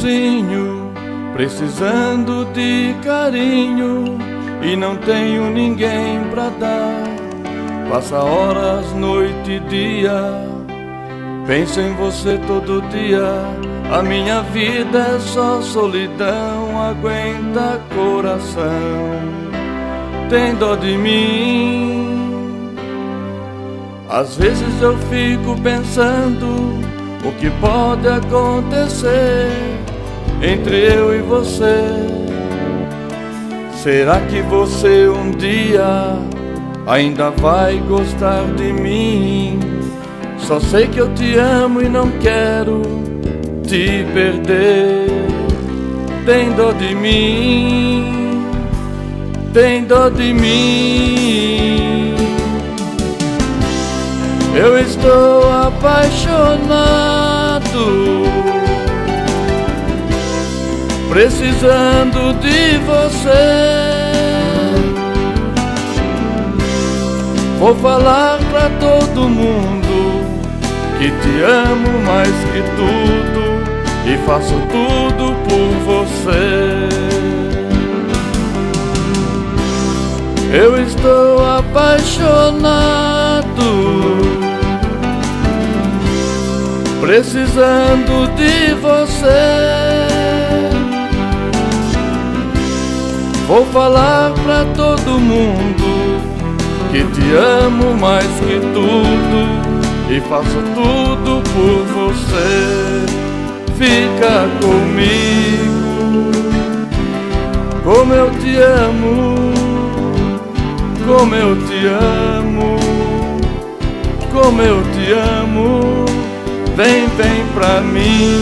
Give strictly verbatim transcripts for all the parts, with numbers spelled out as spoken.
sozinho, precisando de carinho, e não tenho ninguém pra dar. Passa horas, noite e dia, penso em você todo dia. A minha vida é só solidão, aguenta coração, tem dó de mim. Às vezes eu fico pensando o que pode acontecer entre eu e você. Será que você um dia ainda vai gostar de mim? Só sei que eu te amo e não quero te perder. Tem dó de mim, tem dó de mim. Eu estou apaixonado, precisando de você. Vou falar pra todo mundo que te amo mais que tudo, e faço tudo por você. Eu estou apaixonado, precisando de você. Vou falar pra todo mundo que te amo mais que tudo, e faço tudo por você. Fica comigo, como eu te amo, como eu te amo, como eu te amo. Vem, vem pra mim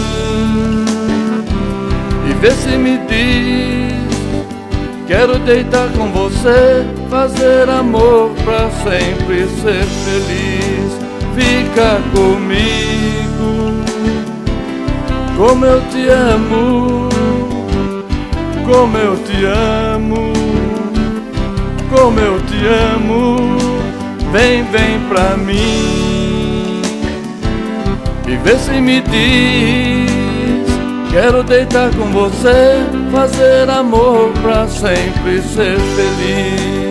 e vê se me diz. Quero deitar com você, fazer amor pra sempre ser feliz. Fica comigo, como eu te amo, como eu te amo, como eu te amo. Vem, vem pra mim e vê se me diz. Quero deitar com você, fazer amor pra sempre ser feliz.